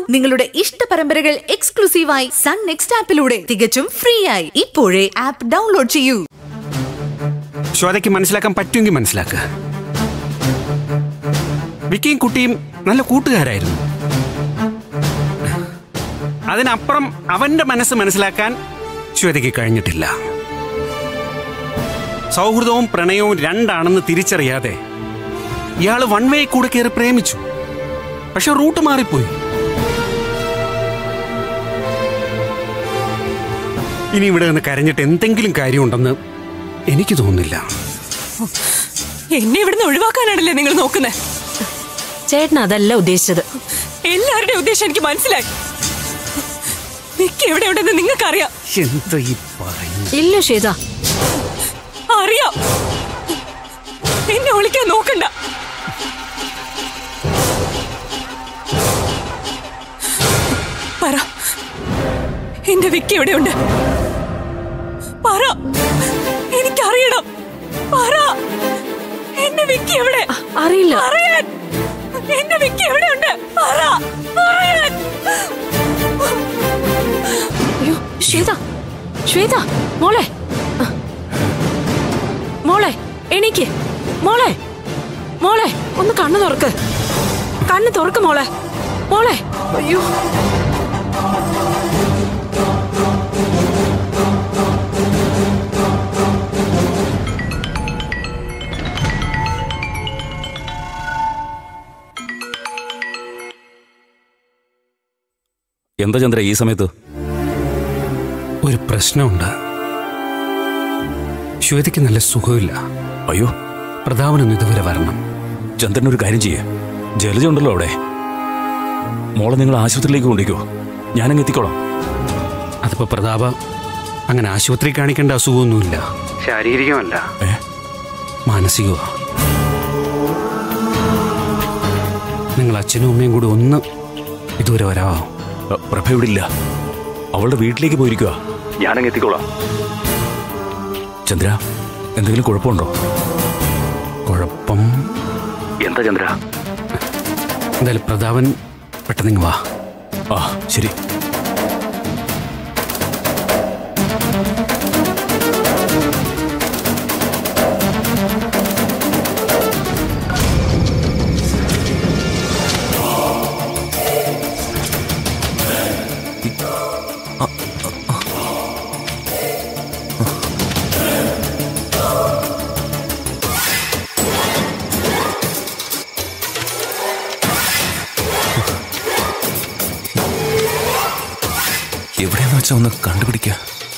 നിങ്ങളുടെ ഇഷ്ട പരമ്പരകൾ എക്സ്ക്ലൂസീവായി സൺ നെക്സ്റ്റ് ആപ്പിലൂടെ തികച്ചും ഫ്രീ ആയി. ഇപ്പോഴേ ആപ്പ് ഡൗൺലോഡ് ചെയ്യൂ. ശ്വേതയ്ക്ക് മനസ്സിലാക്കാൻ പറ്റുമെങ്കിൽ മനസ്സിലാക്കുക. വിക്കിയും കുട്ടിയും നല്ല കൂട്ടുകാരായിരുന്നു. അതിനപ്പുറം അവന്റെ മനസ്സ് മനസ്സിലാക്കാൻ ശ്വേതയ്ക്ക് കഴിഞ്ഞിട്ടില്ല. സൗഹൃദവും പ്രണയവും രണ്ടാണെന്ന് തിരിച്ചറിയാതെ ഇയാള് വൺ വേ കൂടെ കയറി പ്രേമിച്ചു. പക്ഷെ റൂട്ട് മാറിപ്പോയി. ഇനി ഇവിടെ നിന്ന് കരഞ്ഞിട്ട് എന്തെങ്കിലും കാര്യമുണ്ടെന്ന് എനിക്ക് തോന്നുന്നില്ല. എന്നെ ഇവിടുന്ന് ഒഴിവാക്കാനാണല്ലേ നിങ്ങൾ നോക്കുന്നത്? ചേട്ടൻ അതല്ല ഉദ്ദേശിച്ചത്. എല്ലാവരുടെയും ഉദ്ദേശം എനിക്ക് മനസ്സിലായി. വിക്കി എവിടെയുണ്ടെന്ന് നിങ്ങൾക്കറിയാം. എന്താ ഈ പറയുന്നത്? ഇല്ല ശ്വേത, അറിയാം. എന്നെ വിളിക്കാൻ നോക്കണ്ട. പറ, എന്റെ വിക്കി എവിടെയുണ്ട്? പറ, എനിക്കറിയണം. പറ, എന്റെ വിക്കി എവിടെ? അറിയില്ല. പറയാൻ, എന്റെ വിക്കി എവിടെയുണ്ട്? പറ, പറയാൻ. അയ്യോ ശ്വേത, ശ്വേത മോളെ, മോളെ എണീക്ക്. മോളെ, മോളെ ഒന്ന് കണ്ണു തുറക്ക്. കണ്ണു തുറക്ക് മോളെ. മോളെ, അയ്യോ എന്താ ചന്ദ്ര ഈ സമയത്ത്? ഒരു പ്രശ്നമുണ്ട്. ശ്വേതയ്ക്ക് നല്ല സുഖമില്ല. അയ്യോ, പ്രതാപനൊന്നും ഇതുവരെ വരണം. ചന്ദ്രൻ ഒരു കാര്യം ചെയ്യേ, ജലജ ഉണ്ടല്ലോ അവിടെ. മോളെ നിങ്ങൾ ആശുപത്രിയിലേക്ക് കൊണ്ടിക്കോ, ഞാനങ്ങ് എത്തിക്കോളാം. അതിപ്പോ പ്രതാപ അങ്ങനെ ആശുപത്രി കാണിക്കേണ്ട അസുഖമൊന്നുമില്ല. ശാരീരികമല്ല, മാനസികമാ. നിങ്ങൾ അച്ഛനും അമ്മയും കൂടി ഒന്ന് ഇതുവരെ വരാമോ? പ്രഭ ഇവിടെ ഇല്ല, അവളുടെ വീട്ടിലേക്ക് പോയിരിക്കുക. ഞാനങ്ങ് എത്തിക്കോളാം. ചന്ദ്ര, എന്തെങ്കിലും കുഴപ്പമുണ്ടോ? കുഴപ്പം എന്താ ചന്ദ്ര? എന്തായാലും പ്രതാപൻ പെട്ടെന്ന് വാ. ആ ശരി. എവിടെയെന്ന് വെച്ചാൽ ഒന്ന് കണ്ടുപിടിക്കുക.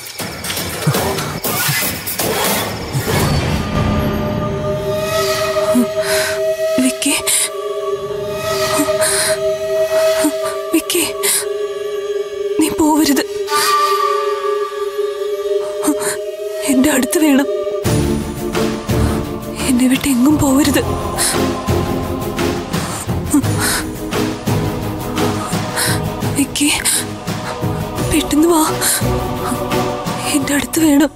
വിക്കി, വിക്കി, നീ പോവരുത്. എന്റെ അടുത്ത് വേണം. എന്നെ വിട്ട് എങ്ങും പോവരുത്. വിക്കി, പെട്ടെന്ന് വാ. എന്റെ അടുത്ത് വേണം.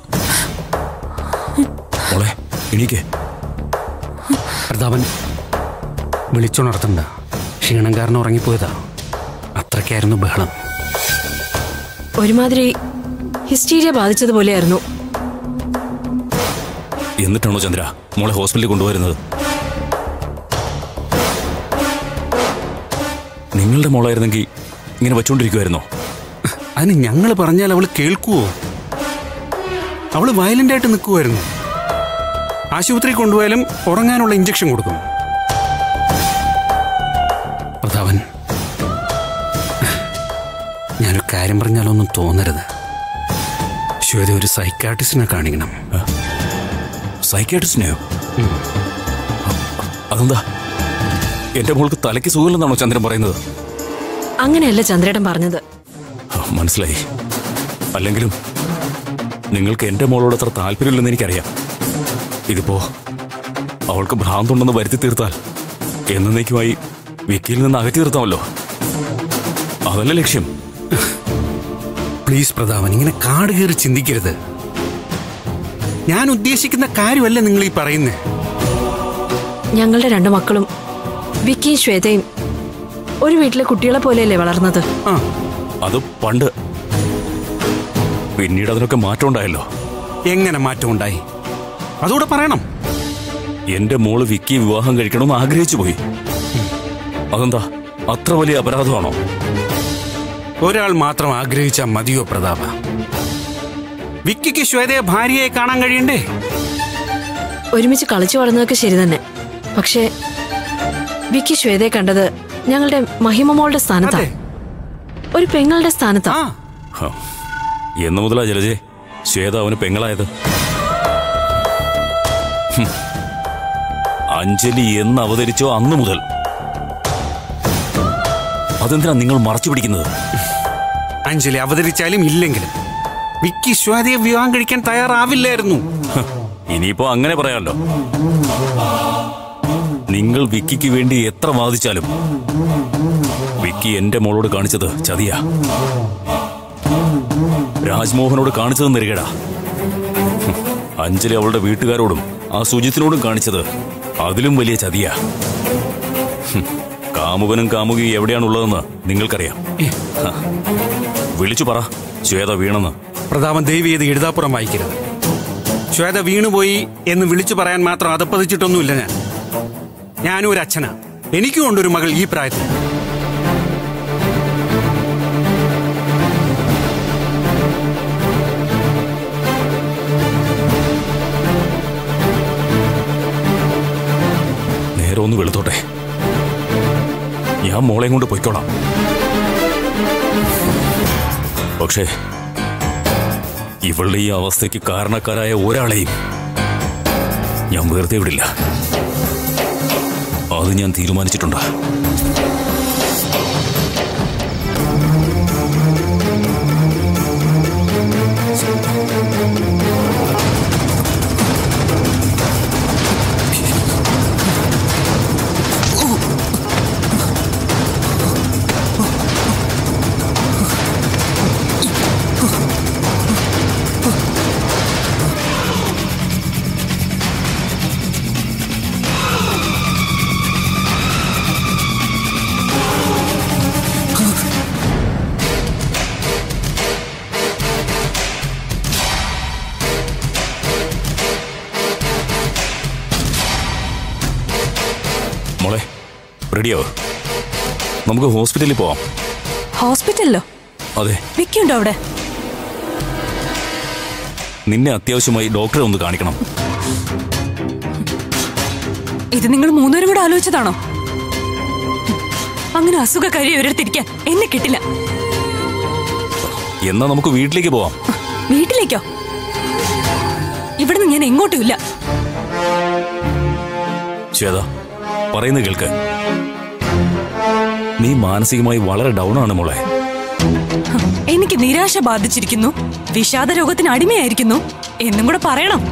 പ്രതാപൻ വിളിച്ചുണർത്തണ്ട. ക്ഷീണം കാരണം ഉറങ്ങിപ്പോയതാ. അത്രയ്ക്കായിരുന്നു ബഹളം. ഒരുമാതിരി ഹിസ്റ്റീരിയ ബാധിച്ചതുപോലെയായിരുന്നു. എന്നിട്ടാണോ ചന്ദ്ര മോളെ ഹോസ്പിറ്റലിൽ കൊണ്ടുവരുന്നത്? നിങ്ങളുടെ മോളായിരുന്നെങ്കിൽ ഇങ്ങനെ വച്ചുകൊണ്ടിരിക്കുമായിരുന്നോ? അതിന് ഞങ്ങൾ പറഞ്ഞാൽ അവള് കേൾക്കുവോ? അവള് വയലന്റ് ആയിട്ട് നിൽക്കുമായിരുന്നു. ആശുപത്രി കൊണ്ടുപോയാലും ഉറങ്ങാനുള്ള ഇഞ്ചക്ഷൻ കൊടുക്കും. പ്രതാപൻ, ഞാനൊരു കാര്യം പറഞ്ഞാലൊന്നും തോന്നരുത്. ശ്വേത ഒരു സൈക്കാട്രിസ്റ്റിനെ കാണിക്കണം. സൈക്കാട്രിസ്റ്റിനെയോ? അതെന്താ? എന്റെ മോൾക്ക് തലയ്ക്ക് സുഖമില്ലെന്നാണോ ചന്ദ്രൻ പറയുന്നത്? അങ്ങനെയല്ല ചന്ദ്രേട്ടൻ പറഞ്ഞത്. മനസ്സിലായി. അല്ലെങ്കിലും നിങ്ങൾക്ക് എന്റെ മോളോട് അത്ര താല്പര്യമില്ലെന്ന് എനിക്കറിയാം. ഇതിപ്പോ അവൾക്ക് ഭ്രാന്തുണ്ടെന്ന് വരുത്തി തീർത്താൽ എന്നേക്കുമായി വിക്കിയിൽ നിന്ന് അകറ്റി നിർത്താമല്ലോ. അതല്ല ലക്ഷ്യം. പ്ലീസ് പ്രതാപൻ, ഇങ്ങനെ കാട് കയറി ചിന്തിക്കരുത്. ഞാൻ ഉദ്ദേശിക്കുന്ന കാര്യമല്ല നിങ്ങൾ ഈ പറയുന്നേ. ഞങ്ങളുടെ രണ്ടു മക്കളും വിക്കിയും ശ്വേതയും ഒരു വീട്ടിലെ കുട്ടികളെ പോലെയല്ലേ വളർന്നത്? അത് പണ്ട്. പിന്നീട് അതിനൊക്കെ മാറ്റം ഉണ്ടായല്ലോ. എങ്ങനെ മാറ്റം ഉണ്ടായി? അതുകൂടെ പറയണം. എന്റെ മോള് വിക്കി വിവാഹം കഴിക്കണമെന്ന് ആഗ്രഹിച്ചു പോയി. അതെന്താ അത്ര വലിയ അപരാധമാണോ? ഒരാൾ മാത്രം ആഗ്രഹിച്ചാൽ മതിയോ പ്രതാപ? വിക്കിക്ക് ശ്വേതയെ ഭാര്യയെ കാണാൻ കഴിയണ്ടേ? ഒരുമിച്ച് കളിച്ചു വളർന്നതൊക്കെ ശരി തന്നെ. പക്ഷേ വിക്കി ശ്വേതയെ കണ്ടത് ഞങ്ങളുടെ മഹിമ മോളുടെ സ്ഥാനത്താ, ഒരു പെങ്ങളുടെ സ്ഥാനത്താ. എന്ന് മുതലാ ജലജെ ശ്വേത അവന് പെങ്ങളായത്? അഞ്ജലി എന്ന് അവതരിച്ചോ അന്നു മുതൽ. അതെന്തിനാ നിങ്ങൾ മറച്ചു പിടിക്കുന്നത്? അഞ്ജലി അവതരിച്ചാലും ഇല്ലെങ്കിലും വിക്കി ശ്വേതയെ വിവാഹം കഴിക്കാൻ തയ്യാറാവില്ലായിരുന്നു. ഇനിയിപ്പോ അങ്ങനെ പറയാമല്ലോ. നിങ്ങൾ വിക്കിക്ക് വേണ്ടി എത്ര വാദിച്ചാലും വിക്കി എന്റെ മോളോട് കാണിച്ചത് ചതിയാ. രാജ്മോഹനോട് കാണിച്ചത് നെരുകേടാ. അഞ്ജലി അവളുടെ വീട്ടുകാരോടും ആ സുജിത്തിനോടും കാണിച്ചത് അതിലും വലിയ ചതിയാ. കാമുകനും കാമുകിയും എവിടെയാണുള്ളതെന്ന് നിങ്ങൾക്കറിയാം. വിളിച്ചു പറ ശ്വേത വീണെന്ന്. പ്രതാപൻ ദയവ് ചെയ്ത് എഴുതാപ്പുറം വായിക്കരുത്. ശ്വേത വീണുപോയി എന്ന് വിളിച്ചു പറയാൻ മാത്രം അതപ്പതിച്ചിട്ടൊന്നുമില്ല. ഞാനും ഒരു അച്ഛനാ. എനിക്കും ഉണ്ടൊരു മകൾ ഈ പ്രായത്തിൽ. നേരെ ഒന്ന് വെളുത്തോട്ടെ, ഞാൻ മോളെയും കൊണ്ട് പൊയ്ക്കോളാം. പക്ഷേ ഇവളുടെ ഈ അവസ്ഥയ്ക്ക് കാരണക്കാരായ ഒരാളെയും ഞാൻ വെറുതെ വിടില്ല. അത് ഞാൻ തീരുമാനിച്ചിട്ടുണ്ട്. മോളെ റെഡിയാവോ? നമുക്ക് ഹോസ്പിറ്റലിൽ പോവാം. ഹോസ്പിറ്റലിലോ? അതെ. വിക്കി ഉണ്ടോ അവിടെ? നിന്നെ അത്യാവശ്യമായി ഡോക്ടറെ ഒന്ന് കാണിക്കണം. ഇത് നിങ്ങൾ മൂന്നുപേരും കൂടെ ആലോചിച്ചതാണോ? അങ്ങനെ അസുഖക്കാരി ഒരിടത്തിരിക്കാൻ എന്നെ കിട്ടില്ല. എന്നാ നമുക്ക് വീട്ടിലേക്ക് പോവാം. വീട്ടിലേക്കോ? ഇവിടുന്ന് ഞാൻ എങ്ങോട്ടുമില്ല. ശ്വേത പറയുന്നത് കേൾക്ക്. നീ മാനസികമായി വളരെ ഡൗൺ ആണ് മോളെ. എനിക്ക് നിരാശ ബാധിച്ചിരിക്കുന്നു, വിഷാദ രോഗത്തിന് അടിമയായിരിക്കുന്നു എന്നും കൂടെ പറയണം.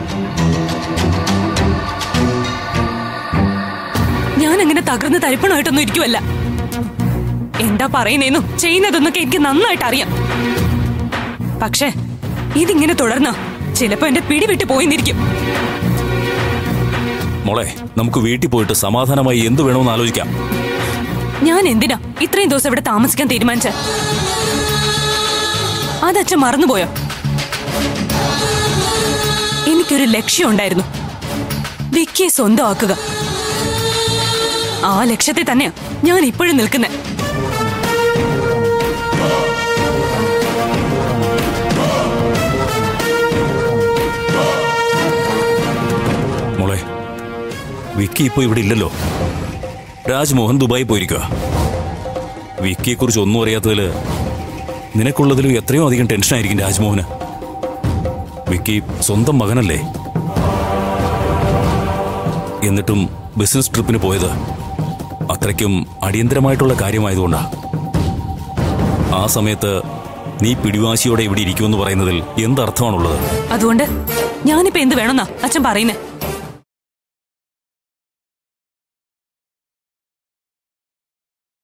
ഞാൻ അങ്ങനെ തകർന്ന് തരിപ്പണമായിട്ടൊന്നും ഇരിക്കുവല്ല. എന്താ പറയുന്നേന്നും ചെയ്യുന്നതെന്നൊക്കെ എനിക്ക് നന്നായിട്ട് അറിയാം. പക്ഷേ ഇതിങ്ങനെ തുടർന്ന ചിലപ്പോ എന്റെ പിടിവിട്ട് പോയിന്നിരിക്കും. മോളെ നമുക്ക് വീട്ടിൽ പോയിട്ട് സമാധാനമായി എന്ത് വേണമെന്ന് ആലോചിക്കാം. ഞാൻ എന്തിനാ ഇത്രയും ദിവസം ഇവിടെ താമസിക്കാൻ തീരുമാനിച്ച? അതച്ഛൻ മറന്നുപോയോ? എനിക്കൊരു ലക്ഷ്യം ഉണ്ടായിരുന്നു, വിക്കിയെ സ്വന്തമാക്കുക. ആ ലക്ഷ്യത്തെ തന്നെയാ ഞാൻ ഇപ്പോഴും നിൽക്കുന്നത്. മോളെ വിക്കി ഇപ്പൊ ഇവിടെ ഇല്ലല്ലോ. രാജ്മോഹൻ ദുബായി പോയിരിക്കുക. വിക്കിയെ കുറിച്ച് ഒന്നും അറിയാത്തതില് നിനക്കുള്ളതിലും എത്രയോ അധികം ടെൻഷനായിരിക്കും രാജ്മോഹന്. വിക്കി സ്വന്തം മകനല്ലേ? എന്നിട്ടും ബിസിനസ് ട്രിപ്പിന് പോയത് അത്രയ്ക്കും അടിയന്തരമായിട്ടുള്ള കാര്യമായതുകൊണ്ടാ. ആ സമയത്ത് നീ പിടിവാശിയോടെ ഇവിടെ ഇരിക്കുമെന്ന് പറയുന്നതിൽ എന്തർത്ഥമാണുള്ളത്? അതുകൊണ്ട് ഞാനിപ്പോ എന്ത് വേണമെന്നാ അച്ഛൻ പറയുന്നേ?